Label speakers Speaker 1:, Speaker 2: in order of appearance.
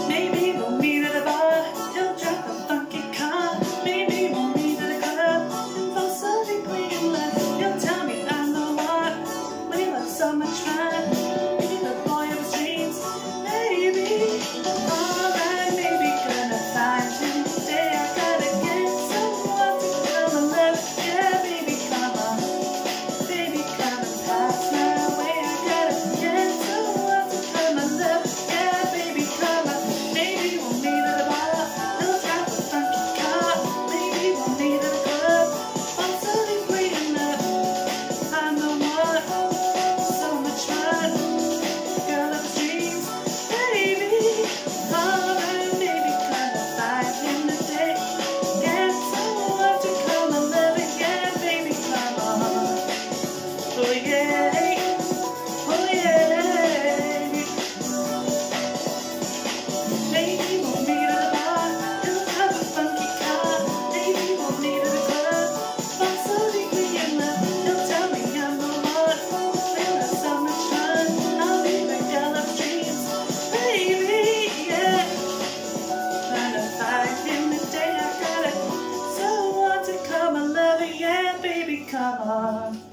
Speaker 1: Maybe we'll meet at a bar, he'll drive a funky car. Maybe we'll meet at a club and fall so deeply in love. He'll tell me I'm the one when he looks so much fun. Maybe the boy of his dreams. Maybe, alright, maybe gonna find him today. I gotta get someone to come and love. Yeah, baby, come on. Baby, come and pass my way. I gotta get someone to come and love. Yeah, baby, come on. Maybe we'll meet at a bar, he'll drive a funky car. Maybe we'll meet at a club, fall so deeply in love. I'm the one, so much fun, girl of his dreams. Maybe, alright, maybe gonna find him today. Get someone to come and love it. Yeah, baby, come on. Oh yeah, oh yeah. Maybe we'll meet at a bar, he'll drive a funky car. Maybe we'll meet at a club, fall so deeply in love. He'll tell me I'm the one, we'll have so much fun. I'll be the girl of dreams. Baby, yeah, trying to find him today. I gotta someone to come and love it. Yeah, baby, come on.